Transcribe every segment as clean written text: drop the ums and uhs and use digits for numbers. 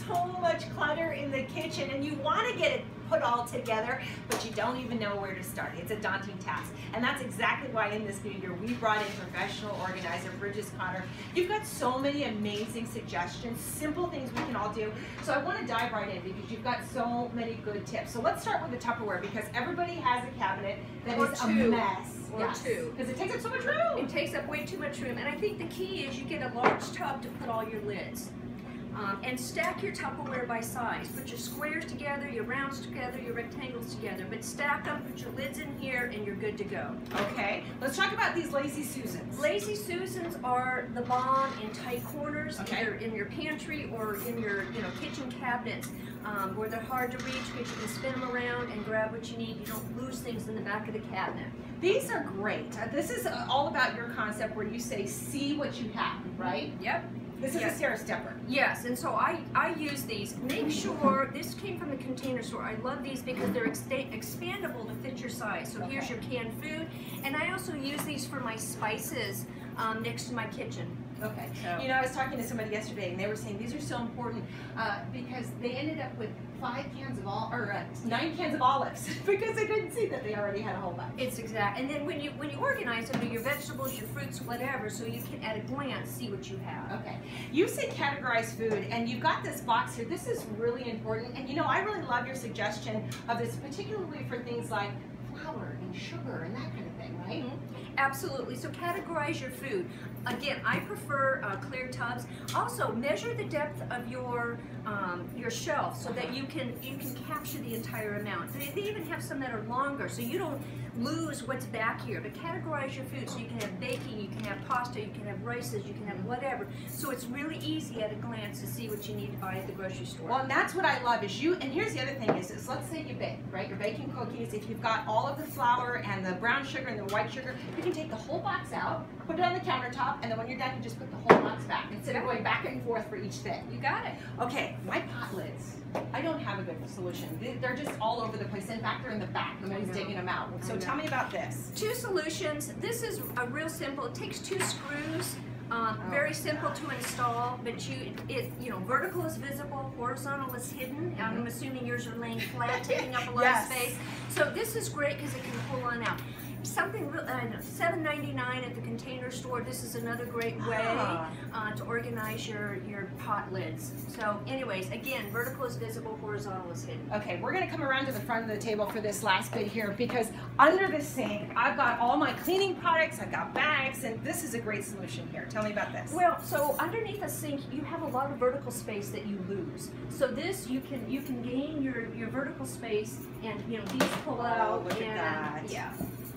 so much clutter in the kitchen and you want to get it put all together, but you don't even know where to start. It's a daunting task. And that's exactly why in this new year we brought in professional organizer Bridges Connor. You've got so many amazing suggestions, simple things we can all do. So I want to dive right in because you've got so many good tips. So let's start with the Tupperware because everybody has a cabinet that is a mess. Or two. Because it takes up so much room. It takes up way too much room. And I think the key is you get a large tub to put all your lids. And stack your Tupperware by size. Put your squares together, your rounds together, your rectangles together. But stack them, put your lids in here, and you're good to go. Okay, let's talk about these Lazy Susans. Lazy Susans are the bomb in tight corners, either in your pantry or in your kitchen cabinets, where they're hard to reach, but you can spin them around and grab what you need. You don't lose things in the back of the cabinet. These are great. This is all about your concept where you say, see what you have, right? Yep. This is a Sarah Stepper. Yes, and so I use these. Make sure, this came from the Container Store. I love these because they're expandable to fit your size. So here's your canned food. And I also use these for my spices next to my kitchen. Okay. So. You know, I was talking to somebody yesterday and they were saying these are so important because they ended up with 9 cans of olives because they couldn't see that they already had a whole bunch. It's exact. And then when you organize them, your vegetables, your fruits, whatever, so you can at a glance see what you have. Okay. You say categorize food, and you've got this box here. This is really important, and you know I really love your suggestion of this, particularly for things like flour and sugar and that kind of thing, right? Absolutely. So categorize your food. Again, I prefer clear tubs. Also, measure the depth of your shelf so that you can capture the entire amount. They even have some that are longer, so you don't lose what's back here. But categorize your food so you can have baking, you can have pasta, you can have rices, you can have whatever. So it's really easy at a glance to see what you need to buy at the grocery store. Well, and that's what I love is and here's the other thing is let's say you bake, right? You're baking cookies. If you've got all of the flour and the brown sugar and the white sugar, you can take the whole box out, put it on the countertop, and then when you're done, you just put the whole box back instead of going back and forth for each thing. You got it. Okay, my pot lids. I don't have a good solution. They're just all over the place. In fact, they're in the back. Nobody's digging them out. So tell me about this. 2 solutions. This is a real simple. It takes 2 screws. Very simple to install, but vertical is visible, horizontal is hidden. I'm assuming yours are laying flat, taking up a lot of space. So this is great because it can pull on out. Something $7.99 at the Container Store. This is another great way to organize your pot lids. So anyways, again, vertical is visible, horizontal is hidden. Okay, we're gonna come around to the front of the table for this last bit here because under the sink, I've got all my cleaning products, I've got bags, and this is a great solution here. Tell me about this. Well, so underneath the sink, you have a lot of vertical space that you lose. So this, you can gain your vertical space, and these pull out. Look at that. Yeah.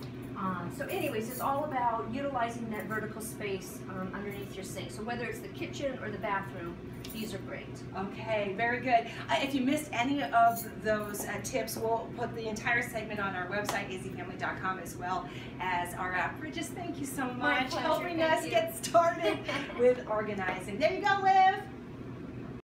So anyways, it's all about utilizing that vertical space underneath your sink. So whether it's the kitchen or the bathroom, these are great. Okay, very good. If you missed any of those tips, we'll put the entire segment on our website, azfamily.com, as well as our app. Bridges, thank you so much for helping us get started with organizing. There you go, Liv.